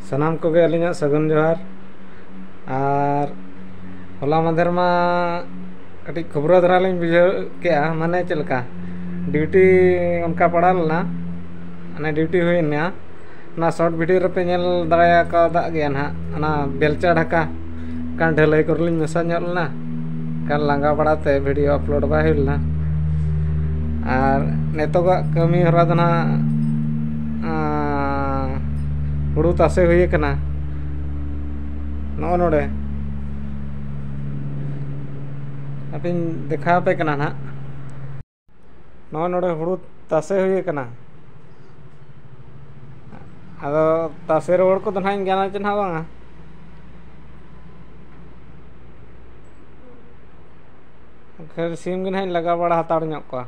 सानाम को अलिंग सगुन जोहार और होला माधेर मा कटी खबर धरा लिंग बुझाव के माने चलका ड्यूटी उनका पड़ा लेना अने ड्यूटी हुईना ना शॉर्ट वीडियो रे पे नेल दाया का दा गया ना अना बेलचा ढाका कान ढलई करलिंग मेसा नेलना कान लांगा बड़ाते वीडियो अपलोड बा हिलना और नेतोगा कमी हरा दना हुड़ू तासे हुई कना नो नोडे अपिन देखा पे कना ना नो नोडे हुड़ू तासे हुई कना अदो तासे रोड को दना ज्ञान चना बांगा खैर सिम के नहीं लगा बड़ा हताड़ ᱧᱚᱜ ᱠᱚᱣᱟ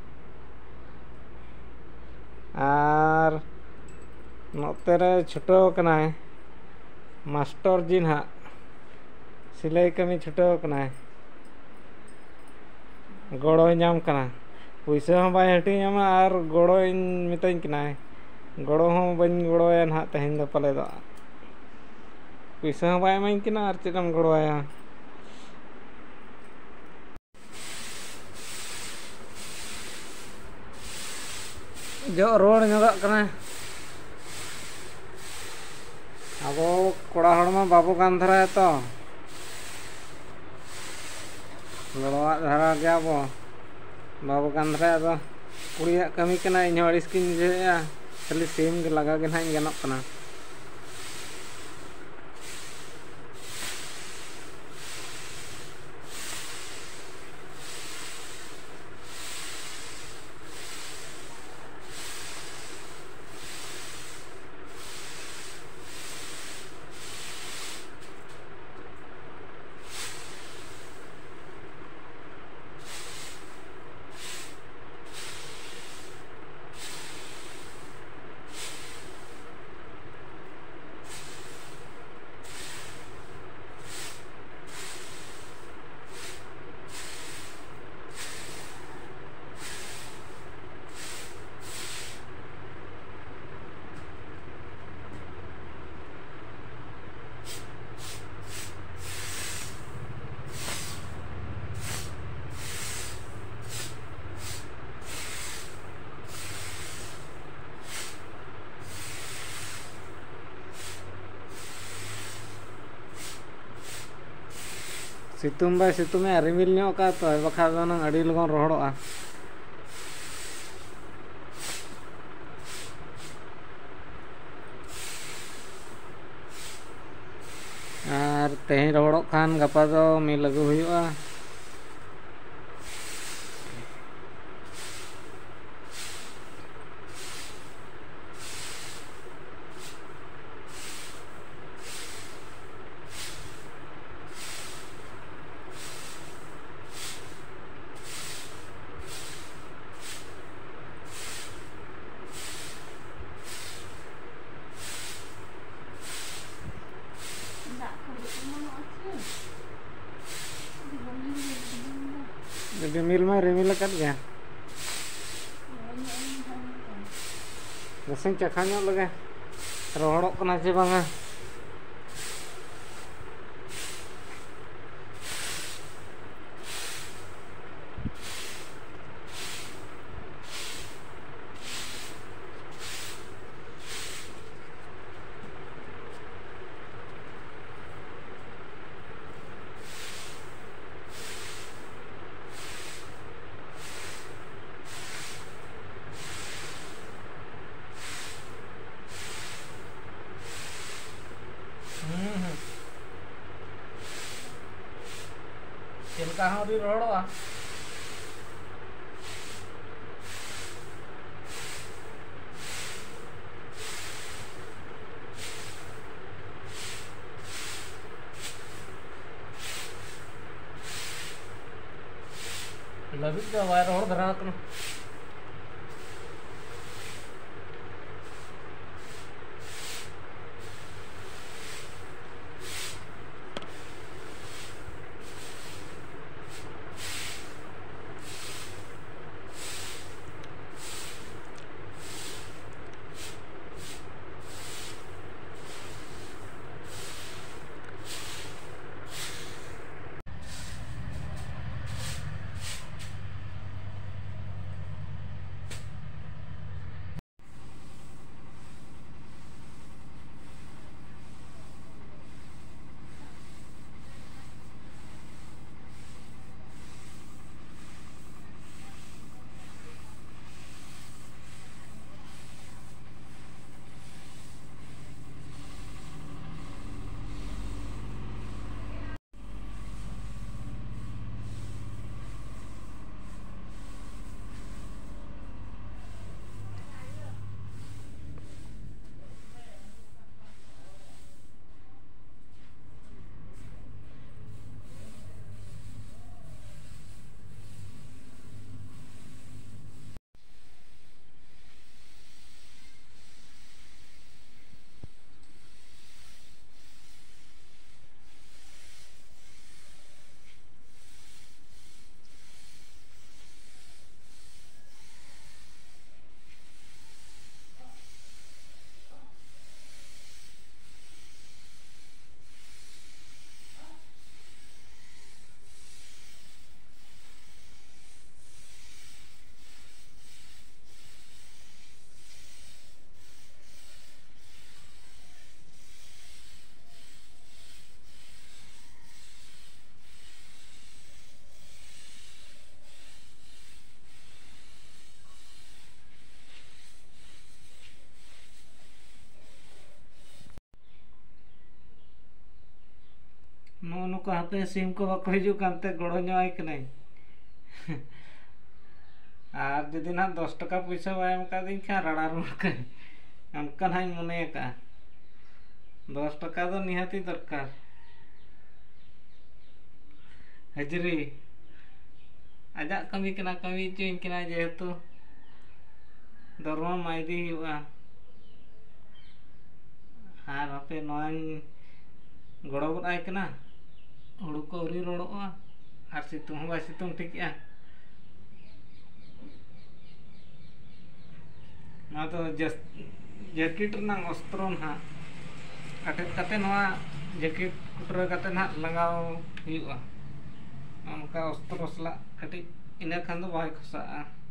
आर नोते रे छुटाव कनाय मास्टर जी ना सिलाई कमी छुटाव कनाय गड़ो नाम कना पैसा हूँ बाय हटी नामा आर गड़ो मितई कनाय गड़ो हूँ बन गड़ोया ना तेहन दो पले दो पैसा हूँ बाय माइन कना आर चेदम गड़ोया जो रोड नगक कना अब कोड़ा हड़मा बाबू कान धरा तो गड़वा धरा गया बो बाबू कान धरा तो कुड़िया कमी कना इन अड़िस की खाली सीम लगा के ना गनक कना सितुम बाय सितुम रिमिल ᱧᱚᱜ का तो बखा दो ना अड़ी लगन रोहड़ोआ आर तेहन रोहड़ो खान गपा दो मी लगू हुआ रिमिल में रिमिल कर गया रसंग चखा ᱧᱚᱜ लगे रोहड़ों कना चे बांगा चिलका हमारी रोहड़ोआ लबित का वायर रोहड़ धरा कना नुका हापे सिम को बाको हिजू कानते गड़ो न्याय कनाई और जुदी ना 10 टका पैसा बाय एम का दिन खा राड़ा रुड़ के अनका ना मने का 10 टका दो निहाती दरकार हजरी आजा कमी कना कमी चुइन कना जेहेतु दरमा माइदी हुआ और आपे नॉन गड़ो गड़ाई कना हुड़ू को उरी रोड़ोआ और सितुंग बा सितुंग ठीक है ना तो जैकेट ना अस्त्र ना अटेट कते नवा जैकेट कुटरा कते ना लगाओ हुआ उनका अस्त्र सला कटी इना खान दो बाय खसा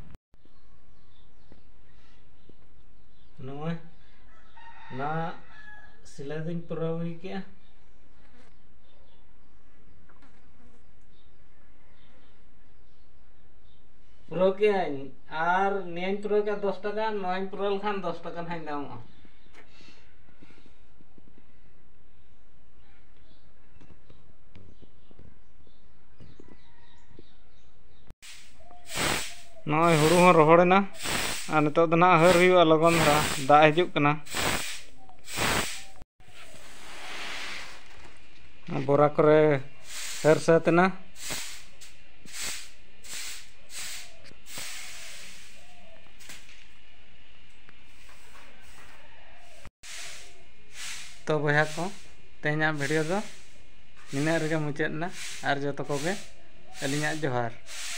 नवा ना सिला दिन पुरा हुई क्या पुरो के आर नेन पुरो का 10 टका नॉइन पुरो खान 10 टका हाई दाम नॉय हुड़ू हो रोहड़ना और नितो दो ना हर हुआ लगन धरा दा हिजुक कना बोरा करे हर सतना तो बया को तेना वीडियो दो निना रेगे मुचादना और जो को गे अलिया जोहार।